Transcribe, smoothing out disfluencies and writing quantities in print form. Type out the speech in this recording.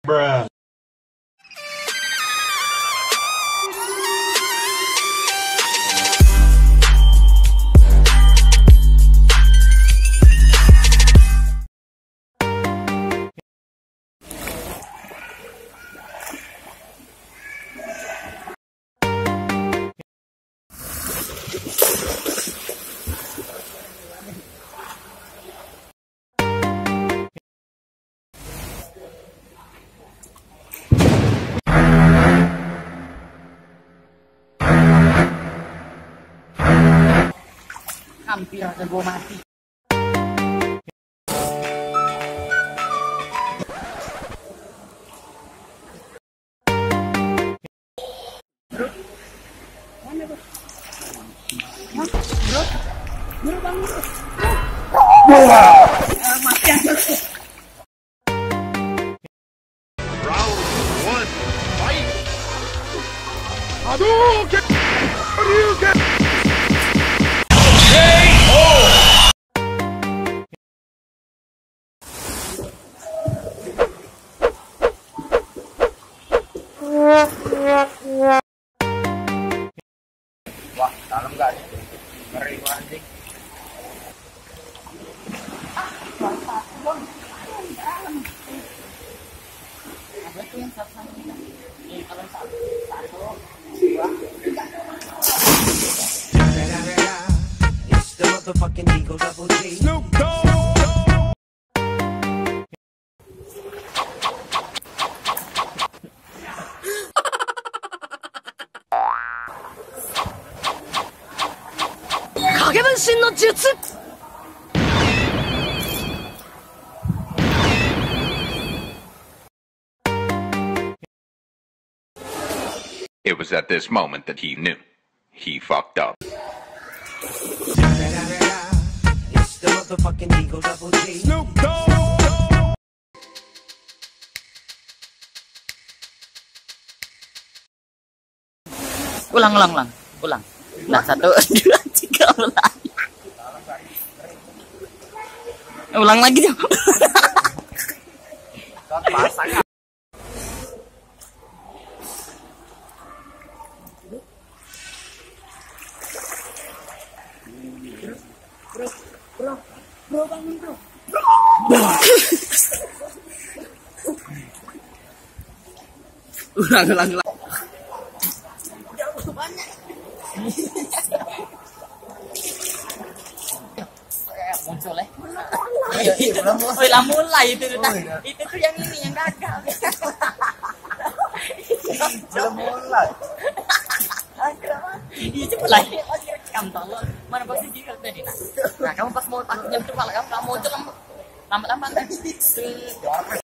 Bruh. Hampir aja gue mati. Bro, mana bro? Bro, bro bang bro. Mati aja. Round one, fight! Hadouken! Hadouken! Wah, dalam gak nih? Ngeri banget. Apa itu yang satu ini? Ini kalau satu, dua, tiga. It's the motherfucking Eagle Double G. Snoop Dogg! It was at this moment that he knew. He fucked up. It's the motherfucking Eagle Double G. Snoop Dogg! Ulang. Nah, 1, 2, 3, ulang. Ulang lagi dong. Bro, bangun bro. Ulang. Jauh banyak. Muncul Udah mulai itu tuh yang ini yang gagal. Belum mulai. Iya cepet lah. Rekam tolong. Mana pasti dia tadi. Nah, kamu pas mau pakai jam tuh kalau kamu muncul lambat-lambat.